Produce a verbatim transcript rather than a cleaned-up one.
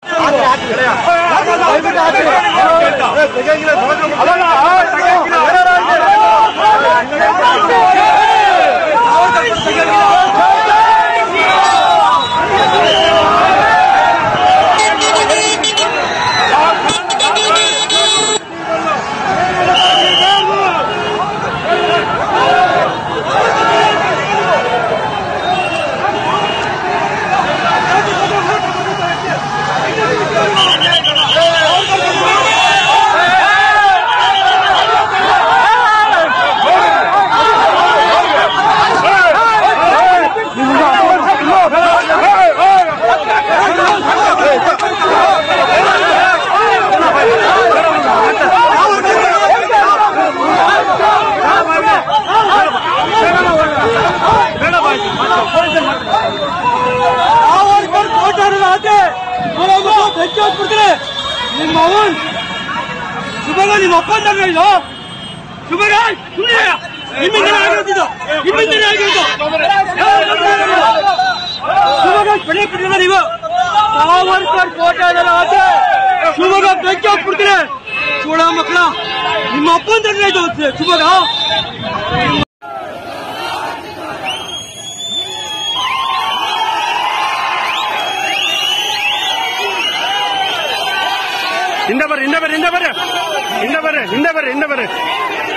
ನಿಮ್ಮ ಅವನ್ ಶುಭಗ ನಿಮ್ಮ ಅಪ್ಪಂದ ಇದು ಶುಭಗ ಸುಮ್ಮನೆ ನಿಮ್ಮಿಂದಲೇ ಆಗಿರೋದು ನಿಮ್ಮಿಂದಲೇ ಆಗಿರೋದು ಶುಭಗ ಬೆಳೆ ಬಿಟ್ಟಿಲ್ಲ ನೀವು ಸಾವರ್ಕರ್ ಕೋಟೆ ಆದ್ರೆ ಶುಭಗ ಬೆಂಕಿ ಹಾಕ್ಬಿಡ್ತೀರಿ ಚೂಡ ಮಕ್ಕಳ ನಿಮ್ಮ ಅಪ್ಪಂದ ಇದು ಶುಭಗ ಹಿಂದೆ ಬರ್ರಿ ಹಿಂದೆ ಬರ್ರಿ ಹಿಂದೆ ಬರ್ರಿ ಹಿಂದೆ ಬರ್ರಿ ಹಿಂದೆ ಬರ್ರಿ ಹಿಂದೆ ಬರ್ರಿ